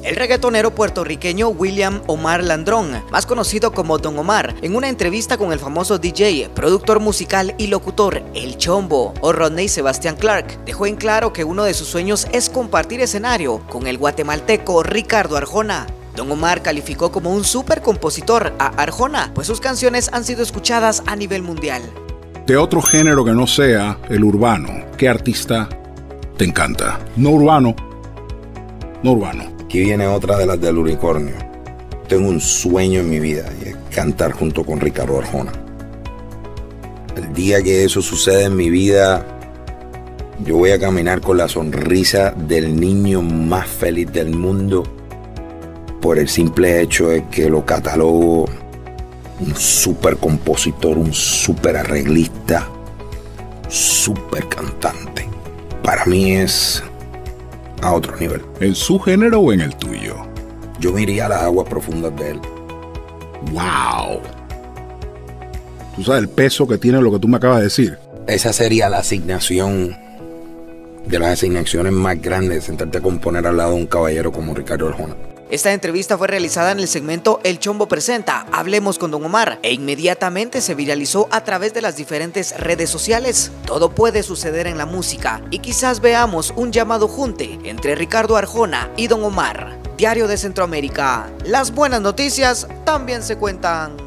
El reggaetonero puertorriqueño William Omar Landrón, más conocido como Don Omar, en una entrevista con el famoso DJ, productor musical y locutor El Chombo o Rodney Sebastian Clark, dejó en claro que uno de sus sueños es compartir escenario con el guatemalteco Ricardo Arjona. Don Omar calificó como un super compositor a Arjona, pues sus canciones han sido escuchadas a nivel mundial. De otro género que no sea el urbano, ¿qué artista te encanta? No urbano. Aquí viene otra de las del unicornio. Tengo un sueño en mi vida y es cantar junto con Ricardo Arjona. El día que eso suceda en mi vida, yo voy a caminar con la sonrisa del niño más feliz del mundo por el simple hecho de que lo catalogo un súper compositor, un súper arreglista, súper cantante. Para mí es a otro nivel. ¿En su género o en el tuyo? Yo me iría a las aguas profundas de él. ¡Wow! ¿Tú sabes el peso que tiene lo que tú me acabas de decir? Esa sería la asignación de las asignaciones más grandes, sentarte a componer al lado de un caballero como Ricardo Arjona. Esta entrevista fue realizada en el segmento El Chombo presenta Hablemos con Don Omar e inmediatamente se viralizó a través de las diferentes redes sociales. Todo puede suceder en la música y quizás veamos un llamado junte entre Ricardo Arjona y Don Omar. Diario de Centroamérica, las buenas noticias también se cuentan.